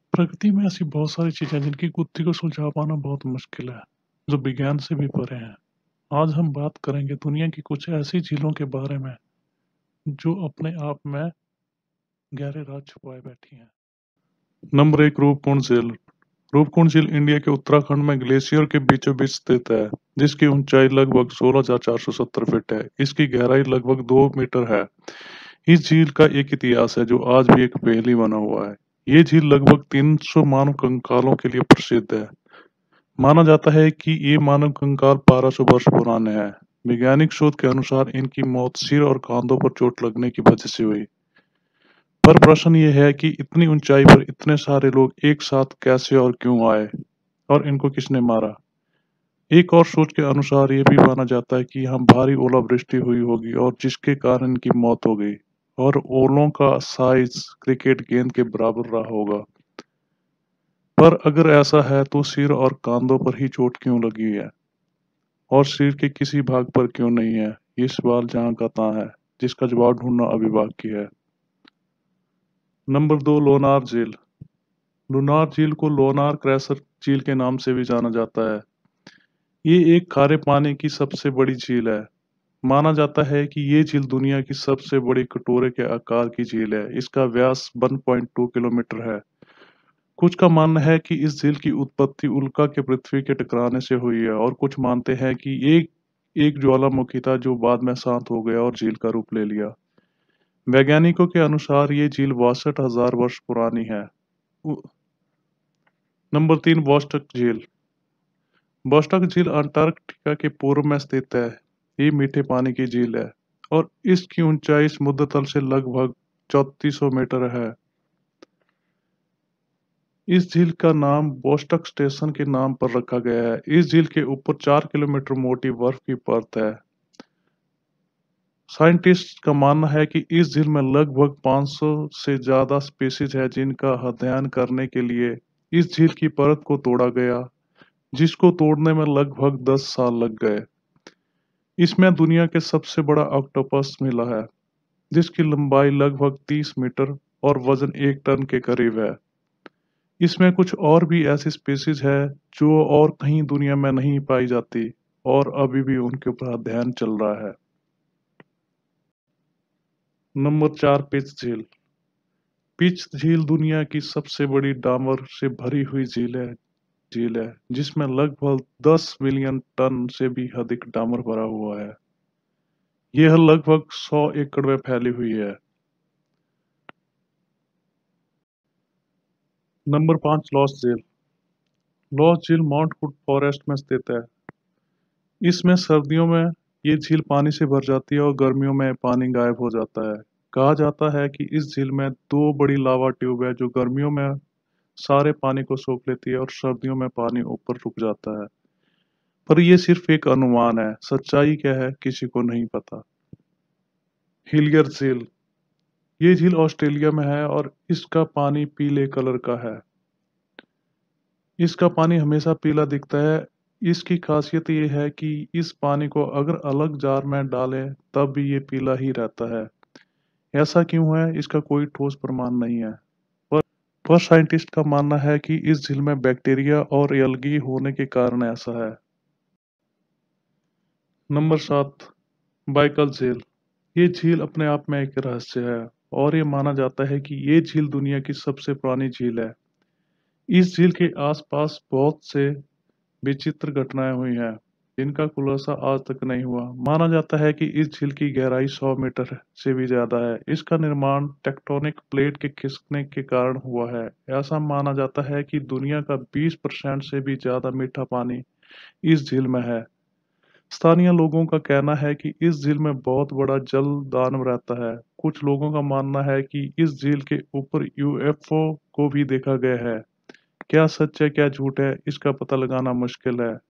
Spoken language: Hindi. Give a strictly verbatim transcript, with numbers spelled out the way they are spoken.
प्रकृति में ऐसी बहुत सारी चीज़ें हैं जिनकी गुत्थी को सुलझा पाना बहुत मुश्किल है, जो विज्ञान से भी परे हैं। आज हम बात करेंगे दुनिया की कुछ ऐसी झीलों के बारे में, जो अपने आप में गहरे राज छुपाए बैठी हैं। नंबर एक, रूपकुंड झील। रूपकुंड झील इंडिया के उत्तराखंड में ग्लेशियर के बीचों बीच स्थित है, जिसकी ऊंचाई लगभग सोलह हजार चार सौ सत्तर फीट है। इसकी गहराई लगभग दो मीटर है। इस झील का एक इतिहास है जो आज भी एक पहेली बना हुआ है। ये झील लगभग तीन सौ मानव कंकालों के लिए प्रसिद्ध है। माना जाता है कि ये मानव कंकाल बारह सौ वर्ष पुराने हैं। वैज्ञानिक शोध के अनुसार इनकी मौत सिर और कांधों पर चोट लगने की वजह से हुई। पर प्रश्न ये है कि इतनी ऊंचाई पर इतने सारे लोग एक साथ कैसे और क्यों आए, और इनको किसने मारा। एक और सोच के अनुसार ये भी माना जाता है कि यहाँ भारी ओलावृष्टि हुई होगी और जिसके कारण इनकी मौत हो गई, और ओलों का साइज क्रिकेट गेंद के बराबर रहा होगा। पर अगर ऐसा है तो सिर और कांधों पर ही चोट क्यों लगी है, और शरीर के किसी भाग पर क्यों नहीं है? ये सवाल जहाँ का तहाँ है, जिसका जवाब ढूंढना अभी बाकी है। नंबर दो, लोनार झील। लोनार झील को लोनार क्रैसर झील के नाम से भी जाना जाता है। ये एक खारे पानी की सबसे बड़ी झील है। माना जाता है कि ये झील दुनिया की सबसे बड़ी कटोरे के आकार की झील है। इसका व्यास एक पॉइंट दो किलोमीटर है। कुछ का मानना है कि इस झील की उत्पत्ति उल्का के पृथ्वी के टकराने से हुई है, और कुछ मानते हैं कि एक एक ज्वालामुखी था जो बाद में शांत हो गया और झील का रूप ले लिया। वैज्ञानिकों के अनुसार ये झील बासठ हजार वर्ष पुरानी है। उ- नंबर तीन, वोस्टक झील। वोस्टक झील अंटार्कटिका के पूर्व में स्थित है। ये मीठे पानी की झील है, और इसकी ऊंचाई समुद्र तल से लगभग चौतीस सौ मीटर है। इस झील का नाम बोस्टक स्टेशन के नाम पर रखा गया है। इस झील के ऊपर चार किलोमीटर मोटी बर्फ की परत है। साइंटिस्ट का मानना है कि इस झील में लगभग पाँच सौ से ज्यादा स्पीशीज है जिनका अध्ययन करने के लिए इस झील की परत को तोड़ा गया, जिसको तोड़ने में लगभग दस साल लग गए। इसमें दुनिया के सबसे बड़ा ऑक्टोपस मिला है, जिसकी लंबाई लगभग तीस मीटर और वजन एक टन के करीब है। इसमें कुछ और भी ऐसी स्पीशीज है जो और कहीं दुनिया में नहीं पाई जाती, और अभी भी उनके ऊपर अध्ययन चल रहा है। नंबर चार, पिच झील। पिच झील दुनिया की सबसे बड़ी डामर से भरी हुई झील है झील है जिसमें लगभग दस मिलियन टन से भी अधिक डामर भरा हुआ है। यह लगभग सौ एकड़ में फैली हुई है। नंबर पाँच, लॉस झील। लॉस झील माउंट कुड फॉरेस्ट में स्थित है। इसमें सर्दियों में ये झील पानी से भर जाती है और गर्मियों में पानी गायब हो जाता है। कहा जाता है कि इस झील में दो बड़ी लावा ट्यूब है जो गर्मियों में सारे पानी को सोख लेती है और सर्दियों में पानी ऊपर रुक जाता है। पर यह सिर्फ एक अनुमान है, सच्चाई क्या है किसी को नहीं पता। हिलियर झील। ये झील ऑस्ट्रेलिया में है और इसका पानी पीले कलर का है। इसका पानी हमेशा पीला दिखता है। इसकी खासियत ये है कि इस पानी को अगर अलग जार में डालें तब भी ये पीला ही रहता है। ऐसा क्यों है, इसका कोई ठोस प्रमाण नहीं है। पर पर साइंटिस्ट का मानना है कि इस झील में बैक्टीरिया और एल्गी होने के कारण ऐसा है। नंबर सात, बाइकल झील। ये झील अपने आप में एक रहस्य है, और ये माना जाता है कि ये झील दुनिया की सबसे पुरानी झील है। इस झील के आसपास बहुत से विचित्र घटनाएं हुई हैं, जिनका खुलासा आज तक नहीं हुआ। माना जाता है कि इस झील की गहराई सौ मीटर से भी ज्यादा है। इसका निर्माण टेक्टोनिक प्लेट के खिसकने के कारण हुआ है। ऐसा माना जाता है कि दुनिया का बीस परसेंट से भी ज्यादा मीठा पानी इस झील में है। स्थानीय लोगों का कहना है कि इस झील में बहुत बड़ा जल दानव रहता है। कुछ लोगों का मानना है कि इस झील के ऊपर यू एफ ओ को भी देखा गया है। क्या सच है क्या झूठ है, इसका पता लगाना मुश्किल है।